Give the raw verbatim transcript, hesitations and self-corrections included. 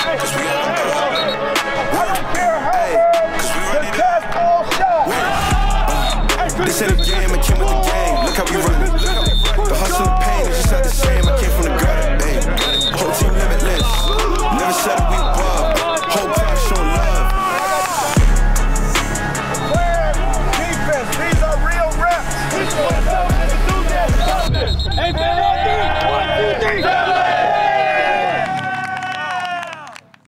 cause we on the up. Hey, cause we ready to uh, this ain't a game, I came with the game. Look how we run it. The hustle and pain is just not the same. I came from the gutter, hey. Whole team limitless. Never said that we above. Whole crowd showing love. Defense, these are real reps. Hey, man.